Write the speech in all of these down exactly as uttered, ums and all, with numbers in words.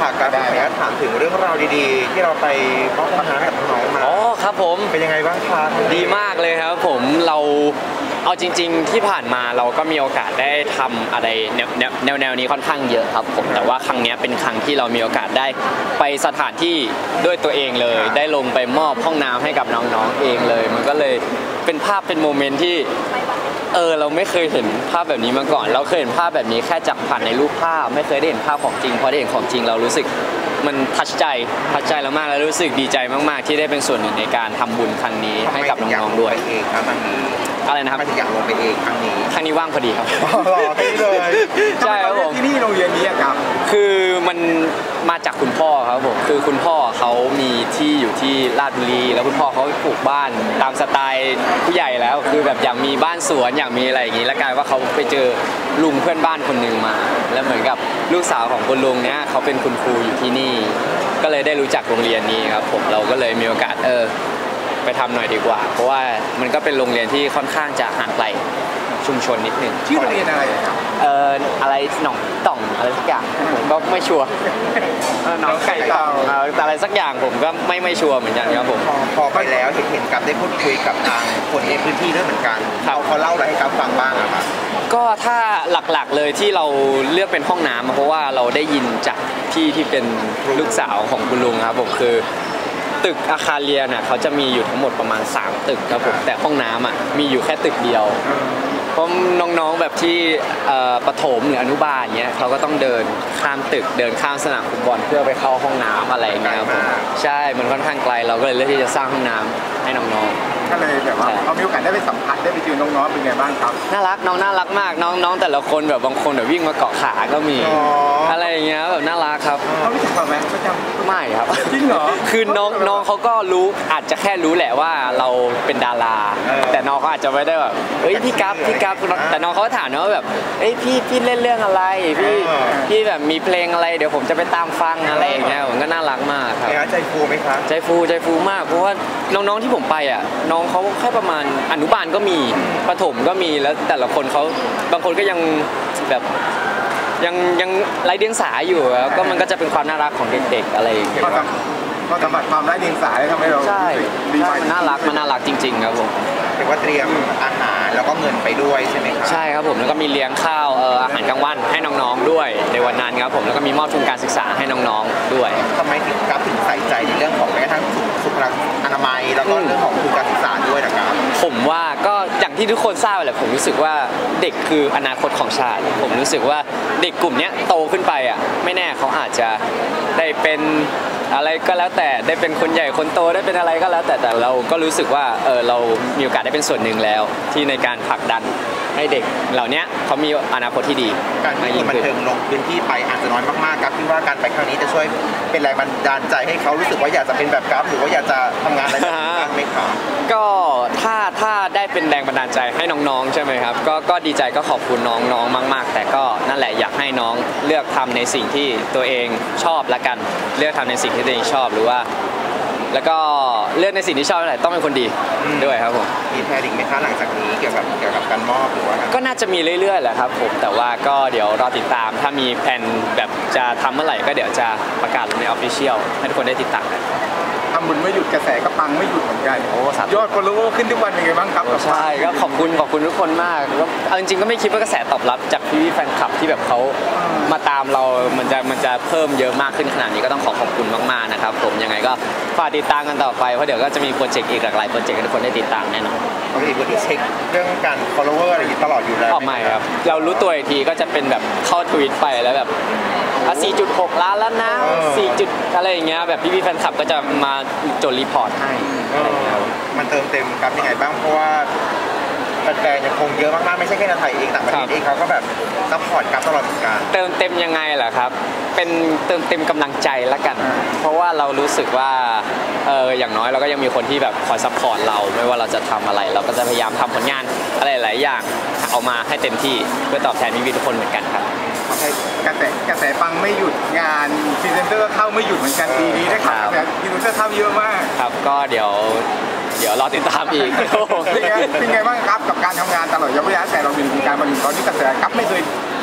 การได้ถามถึงเรื่องราวดีๆที่เราไปมอบความรักกับน้องมาอ๋อครับผมเป็นยังไงบ้างครับดีมากเลยครับผมเราเอาจริงๆที่ผ่านมาเราก็มีโอกาสได้ทำอะไรแนวแนวแนวแนวนี้ค่อนข้างเยอะครับผมแต่ว่าครั้งนี้เป็นครั้งที่เรามีโอกาสได้ไปสถานที่ด้วยตัวเองเลยได้ลงไปมอบห้องน้ำให้กับน้องๆเองเลยมันก็เลยเป็นภาพเป็นโมเมนต์ที่เออเราไม่เคยเห็นภาพแบบนี้มาก่อนเราเคยเห็นภาพแบบนี้แค่จากผ่านในรูปภาพไม่เคยได้เห็นภาพของจริงพอได้เห็นของจริงเรารู้สึกมันทัชใจทัชใจเรามากแล้วรู้สึกดีใจมากๆที่ได้เป็นส่วนหนึ่งในการทำบุญครั้งนี้ให้กับน้องๆด้วยอะไรนะครับไม่ถึงอยากลงไปเองครั้งนี้ครั้งนี้ว่างพอดีครับรอที่เลยใช่ครับผมที่นี่โรงเรียนนี้ครับคือมันมาจากคุณพ่อครับผมคือคุณพ่อเขามีที่อยู่ที่ลาดบุรีแล้วคุณพ่อเขาปลูกบ้านตามสไตล์ผู้ใหญ่แล้วคือแบบอยากมีบ้านสวนอยากมีอะไรอย่างนี้แล้วกลายว่าเขาไปเจอลุงเพื่อนบ้านคนหนึ่งมาแล้วเหมือนกับลูกสาวของคุณลุงเนี้ยเขาเป็นคุณครูอยู่ที่นี่ก็เลยได้รู้จักโรงเรียนนี้ครับผมเราก็เลยมีโอกาสเออไปทำหน่อยดีกว่าเพราะว่ามันก็เป็นโรงเรียนที่ค่อนข้างจะห่างไกลชุมชนนิดนึงชื่อโรงเรียนอะไรครับเอ่ออะไรหนองต่องอะไรสักอย่างผมก็ไม่ชัวร์หนองไก่ต่องอะไรสักอย่างผมก็ไม่ไม่ชัวร์เหมือนกันครับผมพอไปแล้วเห็นเห็นกับได้พูดคุยกับทางคนในพื้นที่ด้วยเหมือนกันเขาเขาเล่าอะไรให้กับฟังบ้างอะครับก็ถ้าหลักๆเลยที่เราเลือกเป็นห้องน้ำเพราะว่าเราได้ยินจากพี่ที่เป็นลูกสาวของคุณลุงครับผมคือตึกอาคารเรียนน่ะเขาจะมีอยู่ทั้งหมดประมาณสามตึกครับผมแต่ห้องน้ำอ่ะมีอยู่แค่ตึกเดียวเพราะน้องๆแบบที่ประถมหรืออนุบาลเงี้ยเขาก็ต้องเดินข้ามตึกเดินข้ามสนามฟุตบอลเพื่อไปเข้าห้องน้ำอะไรเงี้ยครับผมใช่มันค่อนข้างไกลเราก็เลยเลือกที่จะสร้างห้องน้ำให้น้องๆก็เลยแบบว่าเขามีโอกาสได้ไปสัมผัสได้ไปเจอน้องๆเป็นไงบ้างครับน่ารักน้องน่ารักมากน้องๆแต่ละคนแบบบางคนแบบวิ่งมาเกาะขาก็มีอะไรอย่างเงี้ยแบบน่ารักครับเขาไม่จับไหมประจำไม่ครับจริงเหรอคือน้องน้องเขาก็รู้อาจจะแค่รู้แหละว่าเราเป็นดาราแต่น้องเขาอาจจะไม่ได้แบบเฮ้ยพี่กั๊บพี่กั๊บแต่น้องเขาถามนะว่าแบบเอ้ยพี่พี่เล่นเรื่องอะไรพี่พี่แบบมีเพลงอะไรเดี๋ยวผมจะไปตามฟังอะไรอย่างเงี้ยผมก็น่ารักมากครับใจฟูไหมครับใจฟูใจฟูมากเพราะว่าน้องๆที่ผมไปอ่ะน้องเขาแค่ประมาณอนุบาลก็มีประถมก็มีแล้วแต่ละคนเขาบางคนก็ยังแบบยังยังไร้เดียงสาอยู่แล้วก็มันก็จะเป็นความน่ารักของเด็กๆอะไรอย่างเงี้ยก็สัมผัสความไร้เดียงสาทำให้เราใช่น่ารักมันน่ารักจริงๆครับผมเรียกว่าเตรียมอาหารแล้วก็เงินไปด้วยใช่ไหมครับใช่ครับผมแล้วก็มีเลี้ยงข้าวเอ่ออาหารกลางวันให้น้องๆด้วยในวันนั้นครับผมแล้วก็มีมอบทุนการศึกษาให้น้องๆด้วยทำไมถึงกับถึงใส่ใจในเรื่องของแม้กระทั่งสุขอนามัยแล้วก็เรื่องของทุนการศึกษาด้วยนะครับผมว่าก็อย่างที่ทุกคนทราบแหละผมรู้สึกว่าเด็กคืออนาคตของชาติผมรู้สึกว่าเด็กกลุ่มนี้โตขึ้นไปอ่ะไม่แน่เขาอาจจะได้เป็นอะไรก็แล้วแต่ได้เป็นคนใหญ่คนโตได้เป็นอะไรก็แล้วแต่แต่เราก็รู้สึกว่าเออเรามีโอกาสได้เป็นส่วนหนึ่งแล้วที่ในการผลักดันให้เด็กเหล่านี้เขามีอนาคตที่ดีการที่คนบันเทิงลงพื้นที่ไปอาจจะน้อยมากๆครับคิดว่าการไปครั้งนี้จะช่วยเป็นแรงบันดาลใจให้เขารู้สึกว่าอยากจะเป็นแบบกราฟหรือว่าอยากจะทำงานอะไรแบบนี้ไหมครับก็ถ้าถ้าได้เป็นแรงบันดาลใจให้น้องๆใช่ไหมครับก็ก็ดีใจก็ขอบคุณน้องๆมากๆแต่ก็นั่นแหละอยากให้น้องเลือกทำในสิ่งที่ตัวเองชอบละกันเลือกทำในสิ่งที่ตัวเองชอบหรือว่าแล้วก็เลือกในสิ่งที่ชอบอะไรต้องเป็นคนดีด้วยครับผมมีแพลนอีกไหมคะหลังจากนี้เกี่ยวกับเกี่ยวกับการมอบหรือว่าก็น่าจะมีเรื่อยๆแหละครับผมแต่ว่าก็เดี๋ยวรอติดตามถ้ามีแผนแบบจะทำเมื่อไหร่ก็เดี๋ยวจะประกาศลงในออฟฟิเชียลให้ทุกคนได้ติดตามกันทำบุญไม่หยุดกระแสก็ปังไม่หยุดเหมือนกันโอ้ยอด follower ขึ้นทุกวันเป็นไงบ้างครับใช่ก็ขอบคุณขอบคุณทุกคนมากแล้วจริงๆก็ไม่คิดว่ากระแสตอบรับจากพี่แฟนคลับที่แบบเขามาตามเรามันจะมันจะเพิ่มเยอะมากขึ้นขนาดนี้ก็ต้องขอขอบคุณมากๆนะครับผมยังไงก็ฝากติดตามกันต่อไปเพราะเดี๋ยวก็จะมีโปรเจกต์อีกหลากหลายโปรเจกต์ให้ทุกคนได้ติดตามแน่นอนปกติคนที่เช็คเรื่องการ follower อะไรตลอดอยู่แล้วอ๋อไม่ครับเรารู้ตัวอีกทีก็จะเป็นแบบเข้าทวิตไปแล้วแบบสี่จุดหก ล้านแล้วนะสี่จุดอะไรอย่างเงี้ยแบบพี่ๆแฟนคลับก็จะมาจดรีพอร์ตให้มันเติมเต็มครับยังไงบ้างเพราะว่าแฟนๆยังคงเยอะมากๆไม่ใช่แค่ในไทยเองต่างประเทศเองเขาก็แบบซัพพอร์ตกับตลอดการเติมเต็มยังไงล่ะครับเป็นเติมเต็มกำลังใจละกันเพราะว่าเรารู้สึกว่าเอออย่างน้อยเราก็ยังมีคนที่แบบคอยซัพพอร์ตเราไม่ว่าเราจะทำอะไรเราก็จะพยายามทำผลงานอะไรหลายอย่างเอามาให้เต็มที่เพื่อตอบแทนพี่ๆทุกคนเหมือนกันครับกระแสกระแสปังไม่หยุดงานพรีเซนเตอร์เข้าไม่หยุดเหมือนกันปีนี้นะครับพรีเซนเตอร์เข้าเยอะมากครับก็เดี๋ยวเดี๋ยวรอติดตามอีกเป็นไงเป็นไงบ้างครับกับการทำงานตลอดระยะเวลาแต่เราเป็นการมาถึงตอนนี้กระแสครับไม่เคย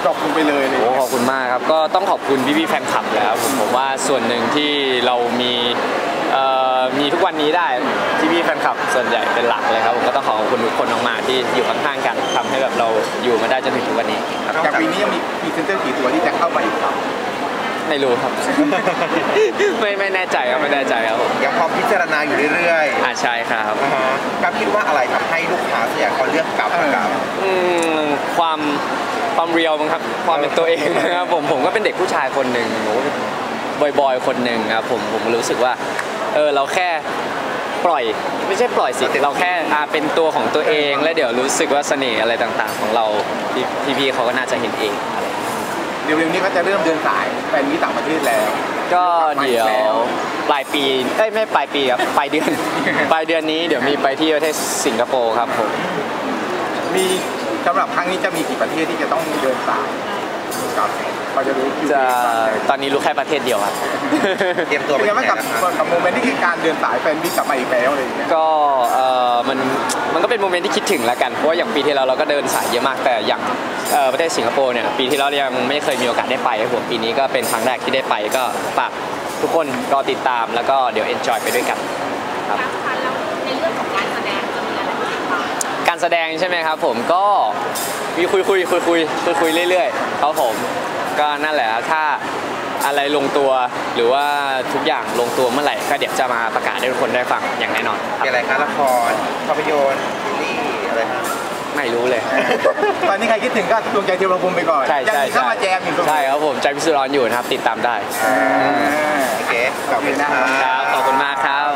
ดรอปลงไปเลยเลยโอ้ขอบคุณมากครับก็ต้องขอบคุณพี่ๆแฟนคลับแล้วผมผมว่าส่วนหนึ่งที่เรามีเอ่อมีทุกวันนี้ได้ที่พี่แฟนคลับส่วนใหญ่เป็นหลักเลยครับผมก็ต้องขอขอบคุณทุกคนมากๆที่อยู่ข้างๆกันทำให้แบบเราอยู่มาได้จนถึงทุกวันนี้ครับจากปีนี้ยังมีพรีเซนเตอร์กี่ตัวที่จะเข้ามาอีกครับไม่รู้ครับ ไม่ไม่แน่ใจครับไม่แน่ใจครับผมยังพอพิจารณาอยู่เรื่อยๆอ่าใช่ครับอ่าฮะกับคิดว่าอะไรทำให้ลูกค้าส่วนใหญ่เขาเลือกกับกับอืมความความเรียวมั้งครับความเป็นตัวเองนะครับผมผมก็เป็นเด็กผู้ชายคนหนึ่งบอยๆคนหนึ่งครับผมผมรู้สึกว่าเออเราแค่ปล่อยไม่ใช่ปล่อยสิเราแค่อ่าเป็นตัวของตัวเองแล้วเดี๋ยวรู้สึกว่าเสน่ห์อะไรต่างๆ ของเราพี่พี่ๆเขาก็น่าจะเห็นเองเร็วๆนี้ก็จะเริ่มเดินสายแฟนมีต่างประเทศแล้วก็เดี๋ยวปลายปีเอ้ยไม่ปลายปีครับปลายเดือน ปลายเดือนนี้เดี๋ยวมีไปที่ประเทศสิงคโปร์ครับผมมีสำหรับครั้งนี้จะมีกี่ประเทศที่จะต้องเดินสายกับเราจะรู้คิวจะตอนนี้รู้แค่ประเทศเดียวครับเตรียมตัวเป็นไปยังไงที่ไหนกับนะครับกับโมเมนต์ที่คือการเดินสายแฟนมีกลับมาอีกแล้วอะไรอย่างเงี้ยก็เออมันมันก็เป็นโมเมนต์ที่คิดถึงแล้วกันเพราะว่าอย่างปีที่แล้วเราก็เดินสายเยอะมากแต่อย่างเอ่อประเทศสิงคโปร์เนี่ยปีที่แล้วยังไม่เคยมีโอกาสได้ไปครับผมปีนี้ก็เป็นครั้งแรกที่ได้ไปก็ฝากทุกคนรอติดตามแล้วก็เดี๋ยว enjoy ไปด้วยกันครับคะแล้วในเรื่องของการแสดงจะมีอะไรบ้างการแสดงใช่ไหมครับผมก็มีคุยคุยคุยคุยคุยคุยเรื่อยๆครับผมก็นั่นแหละครับถ้าอะไรลงตัวหรือว่าทุกอย่างลงตัวเมื่อไหร่ก็เดี๋ยวจะมาประกาศให้ทุกคนได้ฟังอย่างแน่นอนครับมีอะไรคะละครภาพยนตร์ซีรีส์อะไรฮะไม่รู้เลยตอนนี้ใครคิดถึงก็ดวงใจเทวภูมิไปก่อนใช่ยังใช่มีเข้ามาแจมอยู่ตรงใช่ครับผมใจพิสุรอนอยู่นะครับติดตามได้อ่าโอเคขอบคุณนะครับครับขอบคุณมากครับ